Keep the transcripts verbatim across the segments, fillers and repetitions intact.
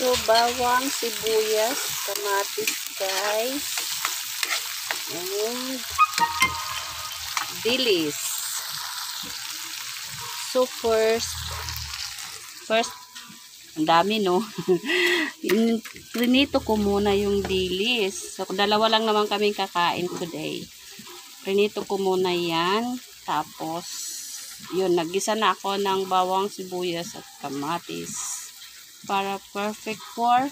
So, bawang, sibuyas, kamatis, guys. And dilis. So, first, first, ang dami, no? Prinito ko muna yung dilis. So, dalawa lang naman kaming kakain today. Prinito ko muna yan. Tapos, yun, naggisa na ako ng bawang, sibuyas, at kamatis. Para perfect for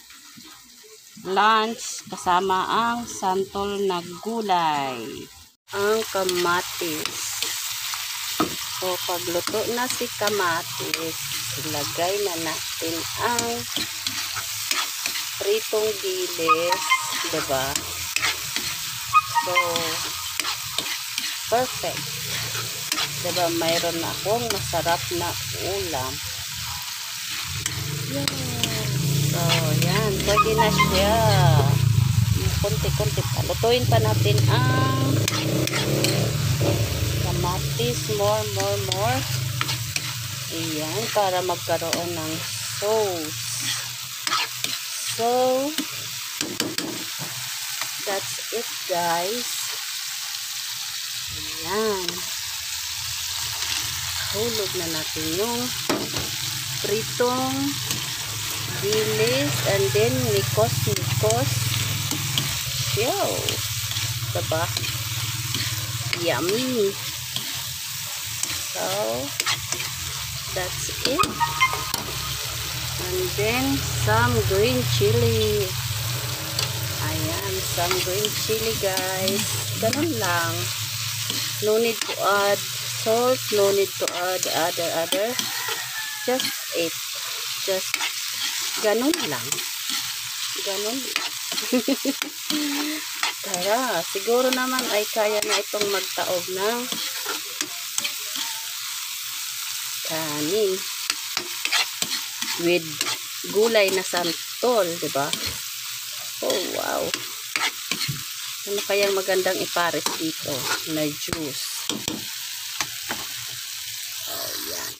lunch kasama ang santol na gulay. Ang kamatis. So, pagluto na si kamatis, ilagay na natin ang pritong dilis, diba? So, perfect. Diba, mayroon akong masarap na ulam. Yan. So, yan. Pwede na siya. Kunti-kunti pa. Lutuin pa natin ang kamatis. More, more, more. Ayan. Para magkaroon ng sauce. So, that's it, guys. Ayan. Hulog na natin yung pritong dilis, and then mikos mikos. Yo, diba? Yummy. So, that's it. And then some green chili. Ayan, some green chili, guys. Ganun lang. No need to add salt, no need to add other other. Just it. Just ganun lang. Ganun lang. Tara, siguro naman ay kaya na itong magtaob ng kanin with gulay na santol, diba? Oh, wow. Ano kayang magandang ipares dito na juice? Oh, yan.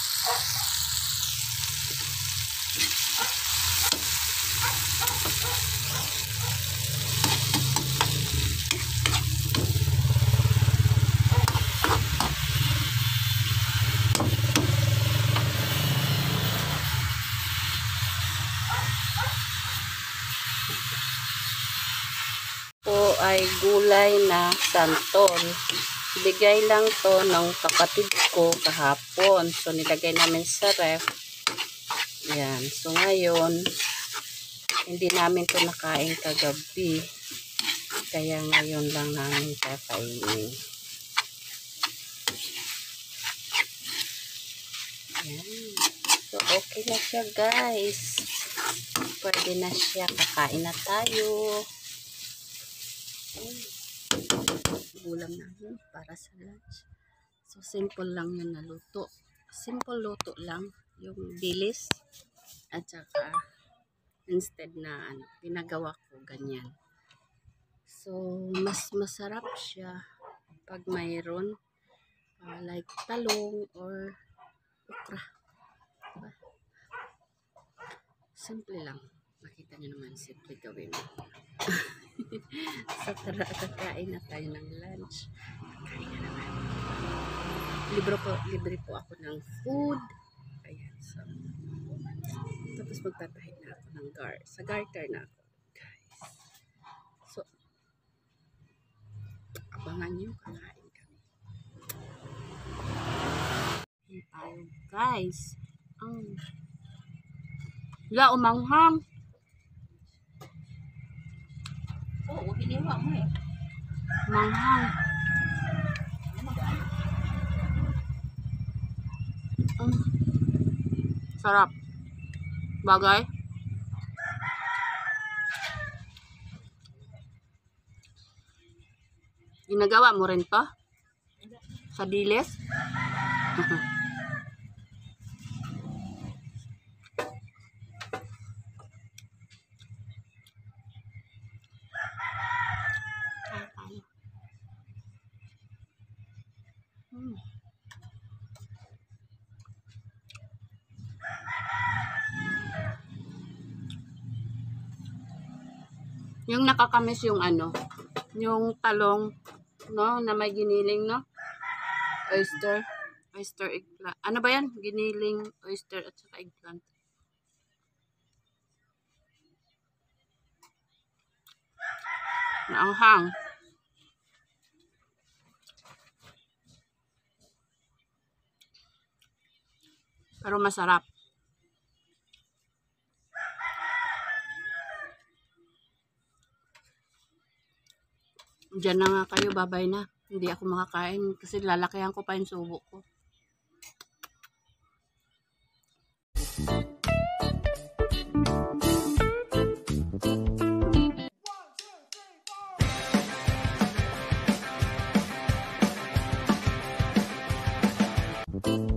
Po ay gulay na santol. Bigay lang to ng kapatid ko kahapon. So, nilagay namin sa ref. Yan. So, ngayon, hindi namin to nakain kagabi. Kaya ngayon lang namin kakainin. Yan. So, okay na siya, guys. Pwede na siya. Kakain na tayo. Ulam namin para sa lunch. So, simple lang yun na luto. Simple luto lang. Yung dilis. At saka, instead na, ano, pinagawa ko ganyan. So, mas masarap siya pag mayroon uh, like talong or okra. Diba? Simple lang. Makita nyo naman, simple gawin mo. So, tara, kakain na tayo ng lunch. Kakain na naman. Libre po, libre po ako ng food. Ayan, so. Tapos magtatahid na ako ng gar. Sa garter na ako, guys. So, abangan nyo, kakain kami. Ayan tayo, guys. Um, wala, umanghang. Oo, oh, hiniwa mo eh. Manghang. Mm. Sarap. Bagay. Ginagawa mo rin to? Sa dilis? Hmm. Yung nakakamis yung ano, yung talong, no, na may giniling, no? Oyster. Oyster eggplant. Ano ba yan? Giniling, oyster, at saka eggplant. Naanghang. Pero masarap. Diyan na nga kayo, babay na. Hindi ako makakain kasi lalakihan ko pa yung subo ko. Thank you.